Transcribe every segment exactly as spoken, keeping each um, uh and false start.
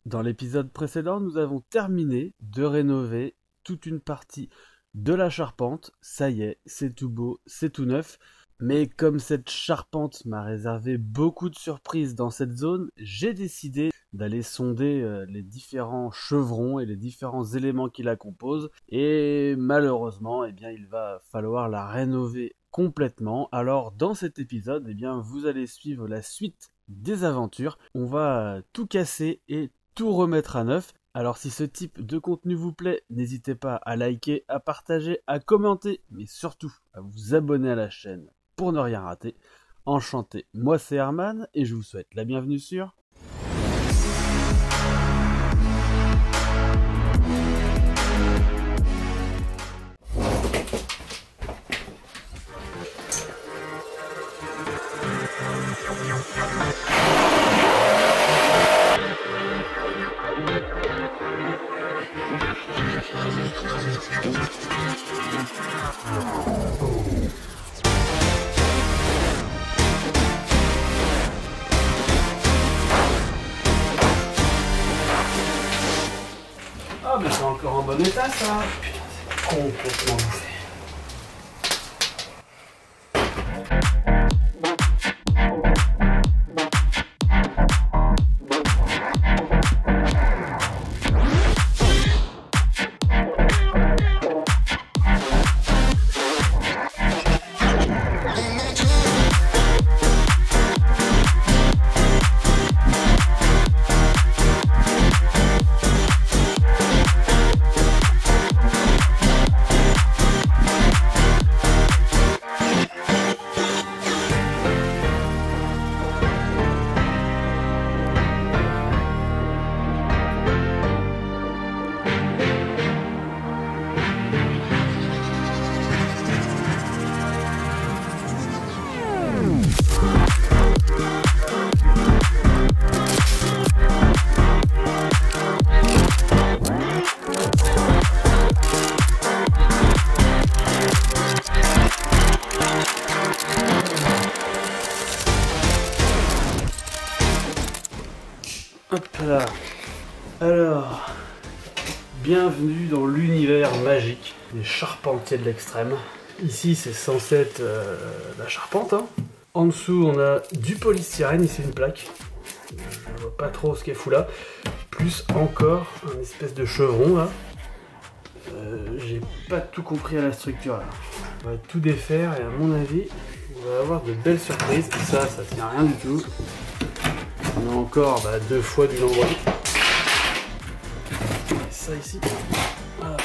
Dans l'épisode précédent, nous avons terminé de rénover toute une partie de la charpente. Ça y est, c'est tout beau, c'est tout neuf. Mais comme cette charpente m'a réservé beaucoup de surprises dans cette zone, j'ai décidé d'aller sonder euh, les différents chevrons et les différents éléments qui la composent. Et malheureusement, eh bien, il va falloir la rénover complètement. Alors dans cet épisode, eh bien, vous allez suivre la suite des aventures. On va tout casser et tout remettre à neuf. Alors si ce type de contenu vous plaît, n'hésitez pas à liker, à partager, à commenter, mais surtout à vous abonner à la chaîne pour ne rien rater. Enchanté, moi c'est Herman et je vous souhaite la bienvenue sur... Ah mais c'est encore en bon état ça. Putain, c'est complètement bouffé. Hop là. Alors, bienvenue dans l'univers magique des charpentiers de l'extrême. Ici, c'est censé être euh, la charpente. Hein. En dessous, on a du polystyrène. Ici, une plaque. Je vois pas trop ce qu'elle fout là. Plus encore un espèce de chevron là. Euh, J'ai pas tout compris à la structure là. On va tout défaire et à mon avis, on va avoir de belles surprises. Ça, ça tient rien du tout. On a encore bah, deux fois du lambris. Et ça ici. Alors.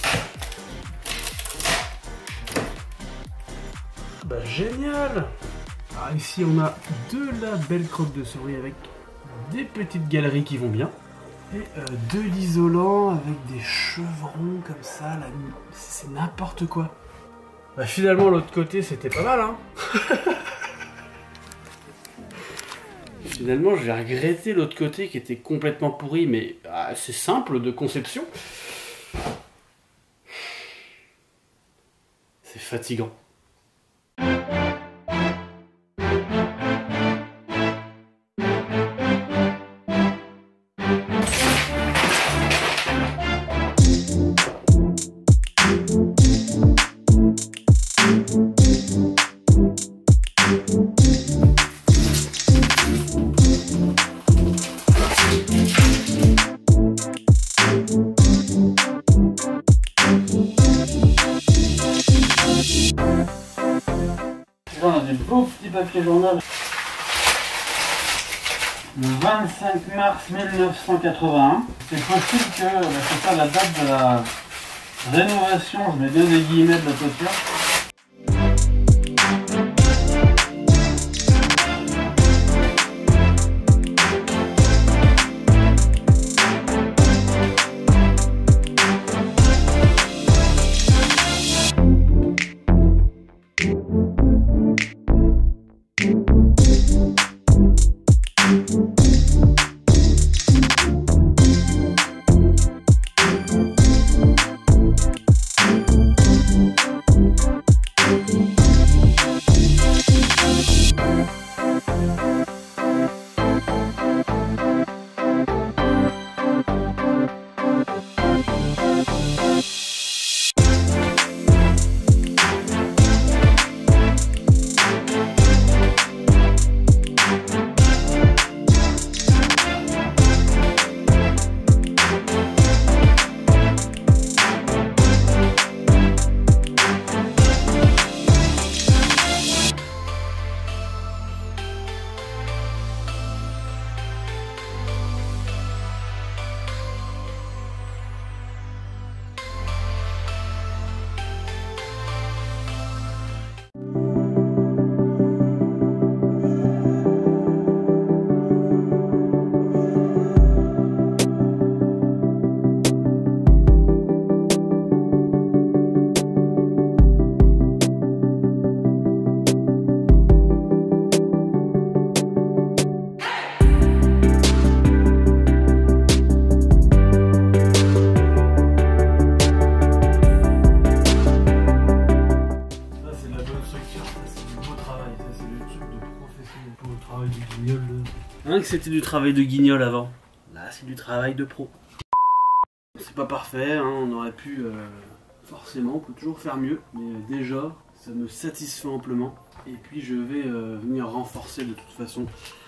Bah génial. Alors ici on a de la belle croque de souris avec des petites galeries qui vont bien. Et euh, de l'isolant avec des chevrons comme ça. Là, c'est n'importe quoi. Bah finalement l'autre côté c'était pas mal hein. Finalement, je vais regretter l'autre côté qui était complètement pourri, mais ah, c'est simple de conception. C'est fatigant. On a des beaux petits papiers journal. Le vingt-cinq mars mille neuf cent quatre-vingt-un. C'est possible que bah, c'est pas la date de la rénovation, je mets bien des guillemets de la toiture. que c'était du travail de guignol avant. Là, c'est du travail de pro. C'est pas parfait, hein, on aurait pu... Euh, forcément, on peut toujours faire mieux. Mais euh, déjà, ça me satisfait amplement. Et puis je vais euh, venir renforcer de toute façon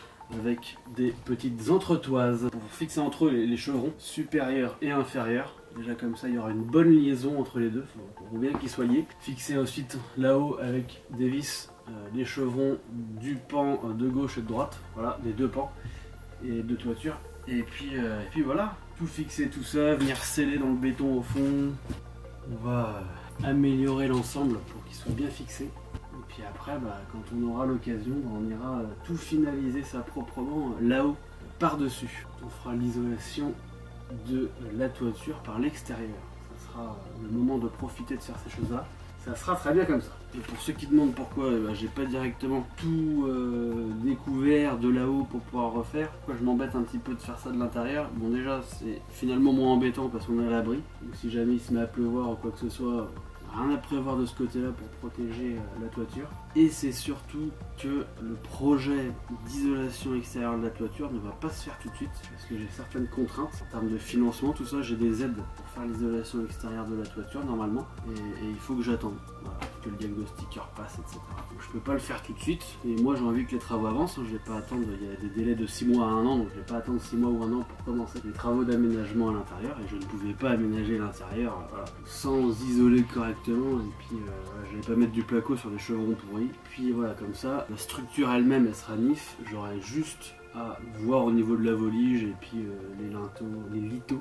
avec des petites entretoises pour fixer entre eux les, les chevrons supérieurs et inférieurs. Déjà comme ça il y aura une bonne liaison entre les deux, il faut bien qu'ils soient liés. Fixer ensuite là-haut avec des vis euh, les chevrons du pan euh, de gauche et de droite, voilà, les deux pans et de toiture. Et puis, euh, et puis voilà, tout fixer tout ça, venir sceller dans le béton au fond. On va euh, améliorer l'ensemble pour qu'il soit bien fixé. Et puis après, bah, quand on aura l'occasion, bah, on ira euh, tout finaliser ça proprement euh, là-haut, par-dessus. On fera l'isolation de la toiture par l'extérieur. Ça sera le moment de profiter de faire ces choses-là. Ça sera très bien comme ça. Et pour ceux qui demandent pourquoi bah, j'ai pas directement tout euh, découvert de là-haut pour pouvoir refaire, pourquoi je m'embête un petit peu de faire ça de l'intérieur, bon déjà c'est finalement moins embêtant parce qu'on est à l'abri. Donc si jamais il se met à pleuvoir ou quoi que ce soit, rien à prévoir de ce côté-là pour protéger euh, la toiture. Et c'est surtout que le projet d'isolation extérieure de la toiture ne va pas se faire tout de suite parce que j'ai certaines contraintes en termes de financement, tout ça, j'ai des aides pour faire l'isolation extérieure de la toiture normalement et, et il faut que j'attende voilà, que le diagnostiqueur passe, et cetera. Donc je peux pas le faire tout de suite et moi j'ai envie que les travaux avancent, hein, je vais pas attendre, il y a des délais de six mois à un an donc je vais pas attendre six mois ou un an pour commencer les travaux d'aménagement à l'intérieur et je ne pouvais pas aménager l'intérieur voilà, sans isoler correctement et puis euh, voilà, je vais pas mettre du placo sur les chevrons pourris. Puis voilà, comme ça, la structure elle-même, elle sera nif. J'aurai juste à voir au niveau de la volige et puis euh, les linteaux, les lithos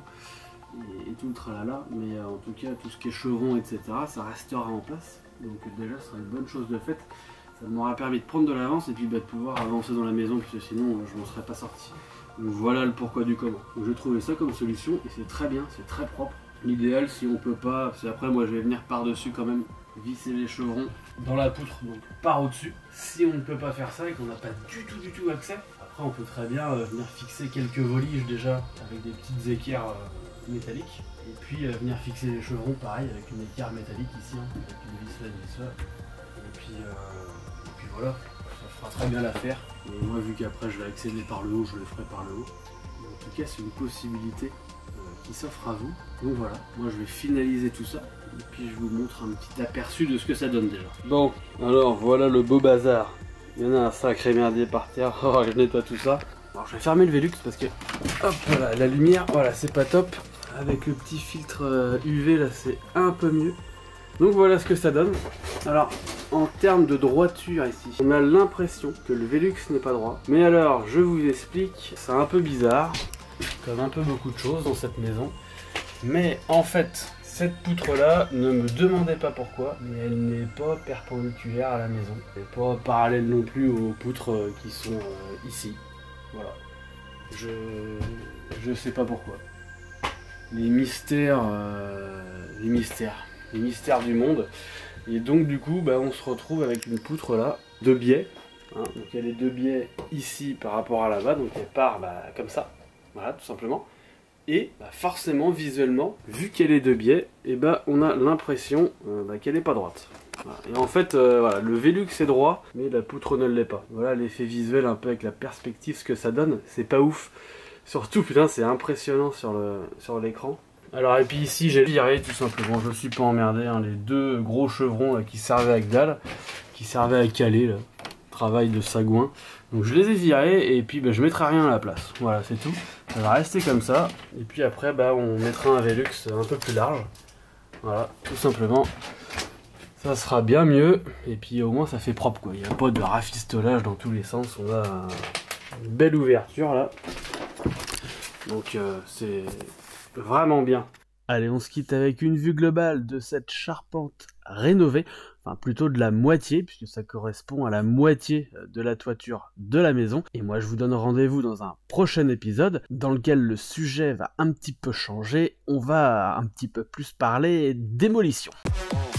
et, et tout le tralala. Mais euh, en tout cas, tout ce qui est chevrons, et cetera, ça restera en place. Donc euh, déjà, ce sera une bonne chose de faite. Ça m'aura permis de prendre de l'avance et puis bah, de pouvoir avancer dans la maison, puisque sinon, euh, je m'en serais pas sorti. Donc voilà le pourquoi du comment. Donc j'ai trouvé ça comme solution et c'est très bien, c'est très propre. L'idéal, si on peut pas, parce qu'après moi je vais venir par-dessus quand même, visser les chevrons dans la poutre, donc par au-dessus. Si on ne peut pas faire ça et qu'on n'a pas du tout du tout accès, après on peut très bien euh, venir fixer quelques voliges déjà avec des petites équerres euh, métalliques. Et puis euh, venir fixer les chevrons pareil avec une équerre métallique ici, hein, avec une vis là, une vis là. Et puis, euh, et puis voilà, ça fera très bien l'affaire. Et moi vu qu'après je vais accéder par le haut, je le ferai par le haut. Mais en tout cas c'est une possibilité qui s'offre à vous. Donc voilà, moi je vais finaliser tout ça et puis je vous montre un petit aperçu de ce que ça donne déjà. Bon, alors voilà le beau bazar. Il y en a un sacré merdier par terre. Oh, je nettoie tout ça. Alors je vais fermer le Velux parce que hop voilà, la lumière, voilà, c'est pas top. Avec le petit filtre U V là, c'est un peu mieux. Donc voilà ce que ça donne. Alors en termes de droiture ici, on a l'impression que le Velux n'est pas droit. Mais alors je vous explique, c'est un peu bizarre. Comme un peu beaucoup de choses dans cette maison. Mais en fait, cette poutre-là, ne me demandez pas pourquoi, mais elle n'est pas perpendiculaire à la maison. Elle n'est pas parallèle non plus aux poutres qui sont euh, ici. Voilà. Je je sais pas pourquoi. Les mystères, euh, les mystères, les mystères du monde. Et donc du coup, bah, on se retrouve avec une poutre là, de biais. Hein, donc elle est de biais ici par rapport à là-bas, donc elle part bah, comme ça. Voilà, tout simplement. Et bah, forcément, visuellement, vu qu'elle est de biais, et bah, on a l'impression euh, bah, qu'elle n'est pas droite. Voilà. Et en fait, euh, voilà, le Velux est droit, mais la poutre ne l'est pas. Voilà l'effet visuel un peu avec la perspective, ce que ça donne. C'est pas ouf. Surtout, putain, c'est impressionnant sur le sur l'écran. Alors, et puis ici, j'ai viré tout simplement. Je suis pas emmerdé. Hein, les deux gros chevrons là, qui servaient à que dalle, qui servaient à caler, là. Travail de sagouin. Donc je les ai virés et puis bah, je mettrai rien à la place. Voilà, c'est tout. Ça va rester comme ça. Et puis après, bah, on mettra un Velux un peu plus large. Voilà, tout simplement. Ça sera bien mieux. Et puis au moins ça fait propre, quoi. Il n'y a pas de rafistolage dans tous les sens. On a une belle ouverture là. Donc euh, c'est vraiment bien. Allez, on se quitte avec une vue globale de cette charpente rénovée, enfin plutôt de la moitié, puisque ça correspond à la moitié de la toiture de la maison. Et moi je vous donne rendez-vous dans un prochain épisode, dans lequel le sujet va un petit peu changer, on va un petit peu plus parler démolition.